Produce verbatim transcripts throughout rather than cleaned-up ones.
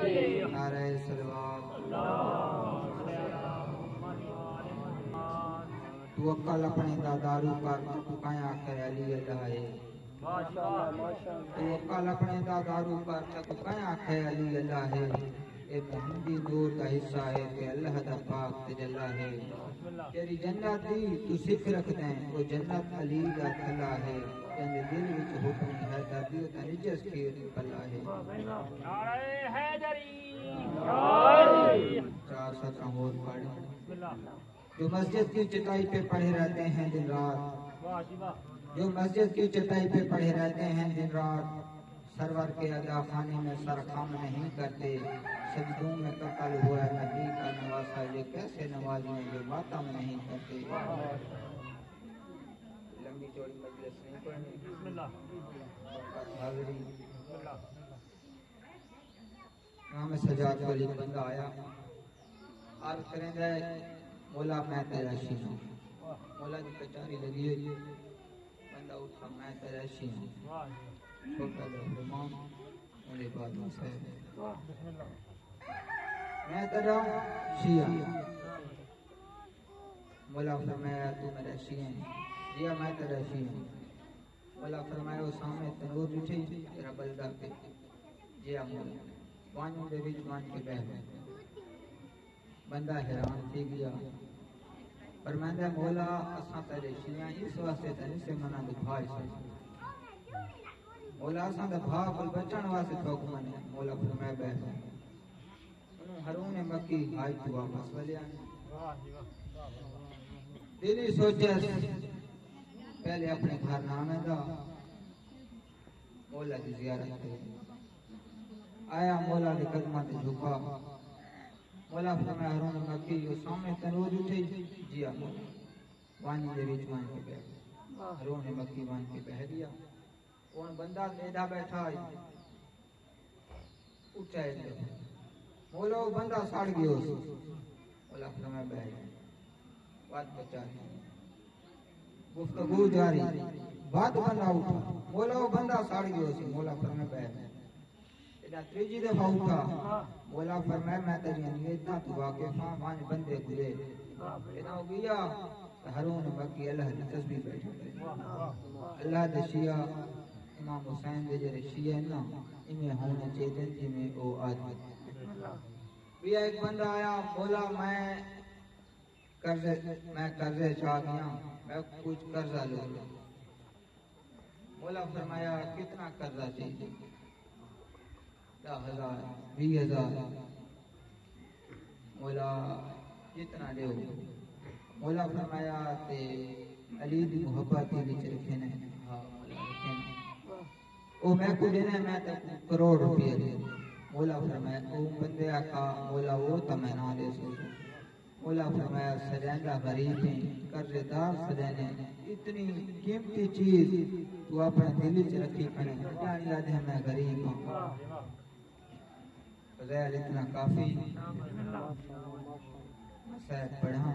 नारे सलवात। तू अक्ल अपने दा दारू कर तू काया आखे अली अल्लाह है। तू अक्ल अपने दा दारू कर तू काया आखे अली अल्लाह है। ए मोहम्मदी नूर का हिस्सा है कि अल्लाह दा पाक तजल्ला है। तेरी जन्नत दी तू सिख रखदा है वो जन्नत अली दा थला है। तेरे दिल विच हुक्म है दर्दी ता निजस खीर पल्ला है। नारे हैदरी चार सत्रह होर पढ़। जो मस्जिद की चटाई पे पड़े रहते हैं दिन रात। जो मस्जिद की चटाई पे पड़े रहते हैं दिन रात। सरवर के अदा खाने में सर खाम नहीं करते। सजदों में कत्ल हुआ नबी का नवासा ये कैसे नवाजी हैं जो मातम नहीं करते। लंबी चौड़ी मजलिस नहीं पढ़नी। यहाँ में सजाद वाली बंदा आया अर्ज करेंगे मौला मैं तेरा शीना। मौला की कचारी लगी हुई बंदा उठा मैं तेरा शीना। छोटा रहमान उन्हें बाद में से मैं तेरा शिया। मौला फरमाया तू मेरा शिया जिया मैं तेरा शिया। मौला फरमाया वो सामने तंदूर उठी तेरा बलदा पे जिया मौला पानी दे विच मान के बह बंदा हैरान थी गया। पर मैं मौला असा तेरे शिया इस वास्ते तने से मना दिखाई से मौला असा दा भा कोल बचन वास्ते ठोक मने। मौला फरमाया बह हरून मक्की आज तू वापस वलिया। दिल ही सोचा पहले अपने घर नामे दा मौला की जियारत आया। मौला के कदमां ते झुका। मौला फरमाया हरून मक्की यो सामने तनूर उठी जिया मौला पानी दे विच मान के बैठ। हरून मक्की मान के बह गया। कौन बंदा मेधा बैठा उठा है मौला वो बंदा सड़ गयो। मौला फरमाया बैठ बात बचा गुफ्तगू जारी बात बंदा उठा। मौला वो बंदा सड़ गयो। मौला फरमाया बैठ इधर तीसरी दफा उठा। मौला फरमाया मैं तेरी नियत तू वाकिफ हां मान बंदे गुरे इना हो गया। हरून मक्की अल्लाह की तस्बीह बैठे अल्लाह दे शिया इमाम हुसैन दे जरे शिया ना इमे होने चाहिए जिमें ओ आदमी भैया। एक बंदा आया बोला मैं कर्जे मैं कर्जे चाह गया मैं कुछ कर्जा लो। मौला फरमाया कितना कर्जा चाहिए। दस हजार बीस हजार। मौला कितना दो। मौला फरमाया ते अली दी मोहब्बत विच रखे ने। हां मौला रखे ने ओ मैं को देना मैं तो करोड़ रुपया दे। मौला फरमाया ओ बंदे आका मौला वो तो मैं ना दे सो। मौला फरमाया सजादा गरीब है कर्जदार सजाने इतनी कीमती चीज तू अपने दिल च रखी खड़े जान याद है मैं गरीब हूं। गैर इतना काफी शायद पढ़ा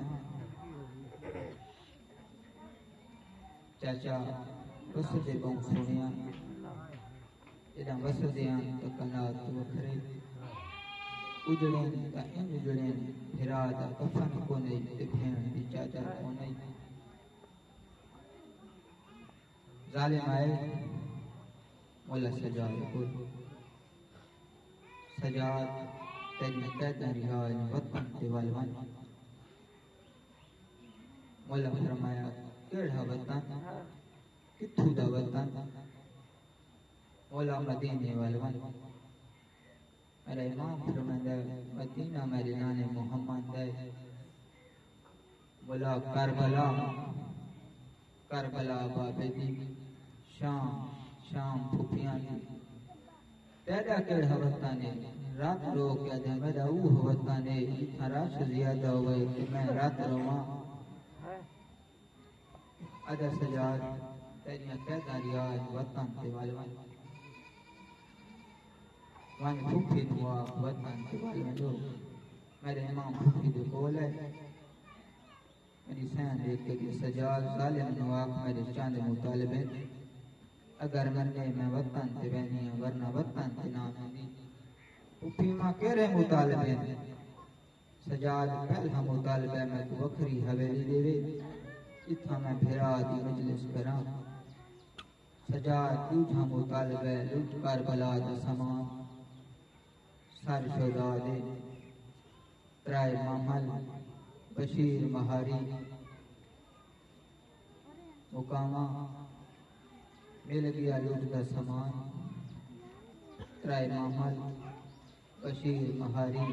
चाचा वसदे बहु सुनिया इधर वसदे तो कला तो वखरे उजड़े ता इन उजड़े फिरा दा कफन को नहीं ते भेण दी चादर को नहीं। जालिम आए मौला सजाद को सजाद तेरी कैद रिहाज वतन ते वालवन। मौला फरमाया केड़ा वतन किथू दा वतन। मौला मदीने वालवन। मेरा इमाम फरमांदा मदीना मेरे नाने मोहम्मद है। मौला करबला करबला बाबे दी शाम शाम फुफियां दी तेरा केड़ा वतन है। रात रो क्या दे मेरा वो वतन है इतना रश ज्यादा होवे कि मैं रात रोवां। अदर सजाद तेरी कैदा रियाज वतन ते वालवन। वन फुफी दुआ वतन ते वालवन जो मेरे इमाम फुफी दे कोल है। मेरी सैन देख के सजाद जालिम नवाब मेरे चांद मुतालिब है। अगर मरने मैं वतन ते बहनी वरना वतन ते ना बहनी। उफीमा केरे मुतालबे सजाद पहला मुतालबे में तू वखरी हवेली देवे इत्था मैं फिरा दी मजलिस करा सजाद दूजा मुतालबे लुट कर बला दा समान सर शोदा दे त्राय महल बशीर महारी मुकामा मिल गया लुट दा समान त्राय महल बशीर महारी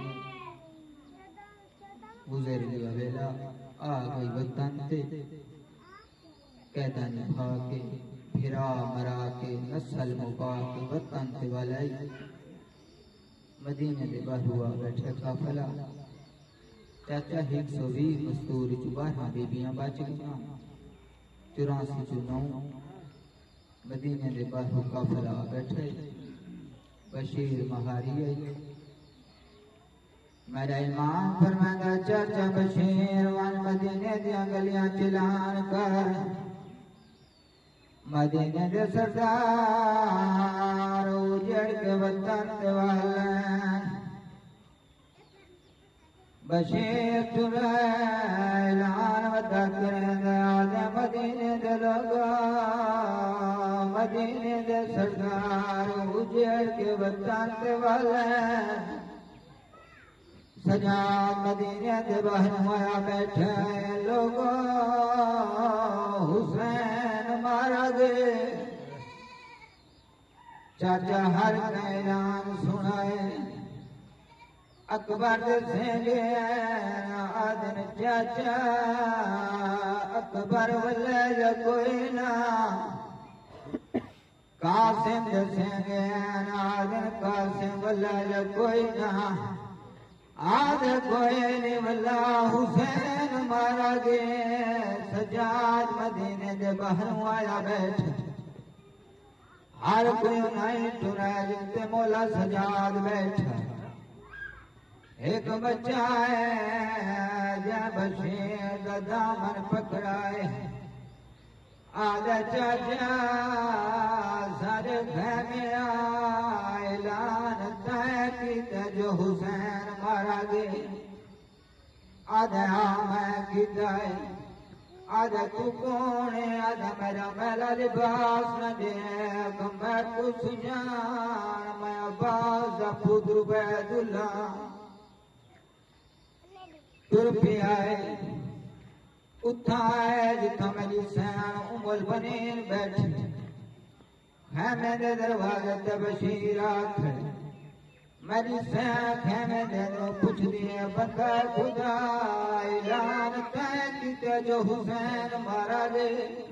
गुजर गया वेला आ गई वतन ते कैदा निभा के फिरा मरा के नस्ल मुबा के वतन ते वालाई मदीने दे बाहुआ बैठे काफला चाचा एक सौ भी मस्तूर चुबारह बीबियां बच गईयां चौरासी चु नौ मदीने दे बाहु काफला बैठे बशीर महारी आई मेरा ईमान फरमांदा चाचा बशीर वन मदीने दियां गलियां चलान कर मदीने दे सरदार उजड़ के वतन ते वाले बशीर तुरा ऐलान वदा करेंदा आदे मदीने दे लोगा मदीने दे सरदार उजड़ के वतन ते वाले सजाद मदीने दे बाहर माया बैठे लोगों हुसैन मारा गए चाचा हर ऐलान सुनाए अकबर देंगे आदन चाचा अकबर वल्ले कोई ना कासिम देंगे आदन कासिम वल्ले कोई ना आद कोई नहीं वल्ला हुसैन मारा गे सजाद मदीने दे बाहर आया बैठ हर कोई नहीं टुरा जिते मौला सजाद बैठा एक बच्चा है जा बशीर दा दामन पकड़ाए आदा चाचा सारे घर में ऐलान तय किया जो हुसैन मारा गए आधा मैं किदाए आधा तू कौन है आधा मेरा मेला लिबास न दे मैं कुछ जान मैं अब्बास पुत्र बैदुल्ला तुर पे आए उठाए जिथा मेरी सैन उमल बनीन बैठी है मेरे दरवाजे ते बशीर आखे मेरी सैन है मेरे तो पूछ दिए बंदा खुदा ऐलान तय किते जो हुसैन मारा दे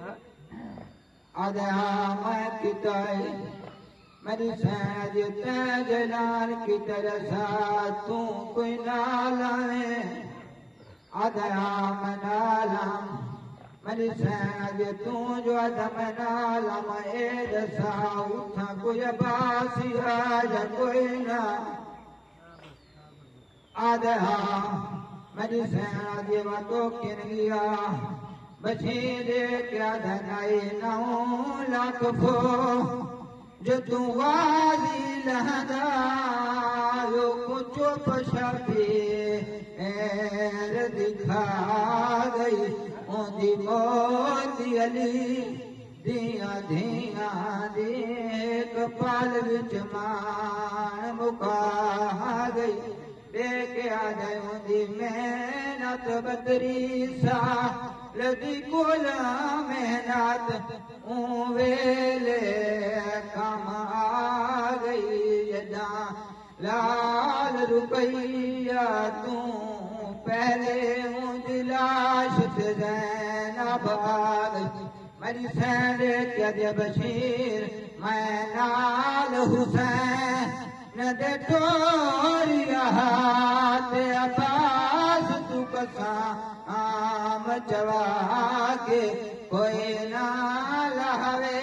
आदे हाँ मैं किताए मेरी सैन जिते जलाल की तरसा तू कोई ना लाए आदे हाँ मैं नाला मेरी सैन तू जो अदम नाला मैं दसा उठा कोई बासी राजा कोई ना आदे हाँ मेरी सैन देवा तो किन गया बशीर क्या धनाई नौ लाख फो जो तू वाजी लहदा यो कुछ पछापे एर दिखा गई ओंदी मोती अली दिया धिया देख पाल विच मान मुका गई देख आ जाए ओंदी मेहनत बदरी सा लदी कोला मेहनत वेले कम आ गई यदा लाल रुपया तू पहले मुझे लाश से ज़ैनब आ गई मेरी सैन क्या दे बशीर मैं नाल हुसैन न दे टोरिया ते अब्बास तू कसा आम चवा के कोई ना लहवे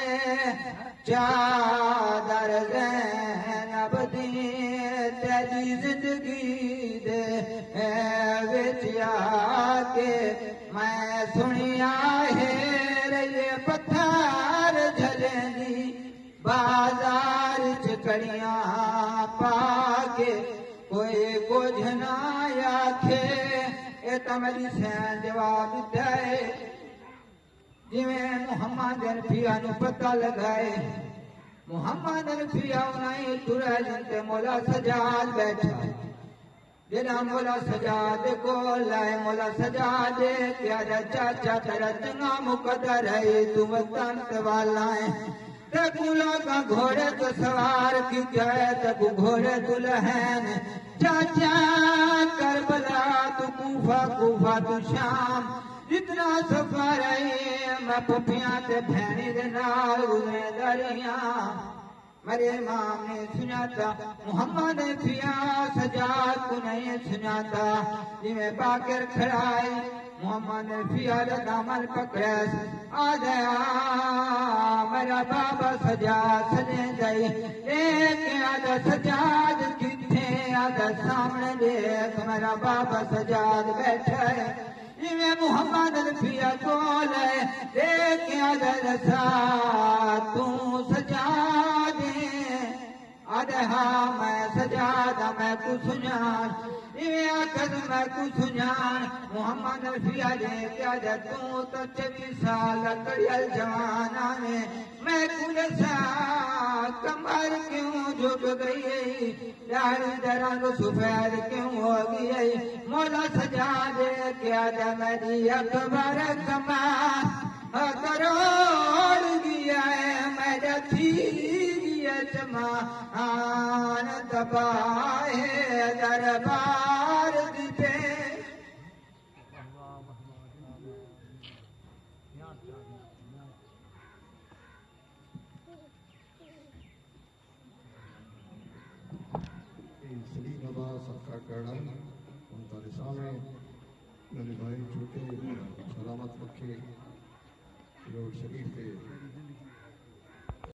चादर ज़ैनब दी तेरी जिंदगी दे विच आके मैं सुनिया है रे पत्थर झलेंदी बाजार च कड़ियां पाके कोई कुछ ना आखे ए तमरी से जवाब दे जिवें मुहम्मद रफिया नु पता लगाए मुहम्मद रफिया नहीं तुरे जनते मौला सजाद बैठा जेड़ा मौला सजाद को लाए मौला सजाद क्या चाचा तेरा चंगा मुकद्दर है तू वतन वाला है तकुला का घोड़े तो सवार की जाए तकु घोड़े दुल्हन चाचा करबला तू कूफा कूफा तू शाम जितना सफर है मैं पुफिया ते भैनी दे नाल गुजरे दरिया मेरे इमाम ने सुनाता मुहम्मद रफिया सजाद को नहीं सुनाता जिमें बाकर खड़ाए मुहम्मद रफिया दा दामन पकड़े आ गया मेरा बाबा सजाद सजे गई एक आधा सजाद किथे आधा सामने देख मेरा बाबा सजाद बैठा है जिमें मुहम्मद रफिया कोल है देख आधा सा तू सजाद आधा मैं सजादा मैं कुछ सुनान इवे आखद मैं कुछ सुनान मुहम्मद रफिया जे क्या जा तू तो चौबीस साल कड़ियल जवाना ने मैं कुल सा कमर क्यों झुक गई दाढ़ी दरंग सफेद क्यों हो गई मौला सजा दे क्या जा मेरी अकबर कमाल करोड़ गया है मेरा थी जमान दबाए दरबार दिते सलीम अब्बास सबका करना उनका निशान है मेरे भाई छोटे सलामत रखे रोड शरीफ के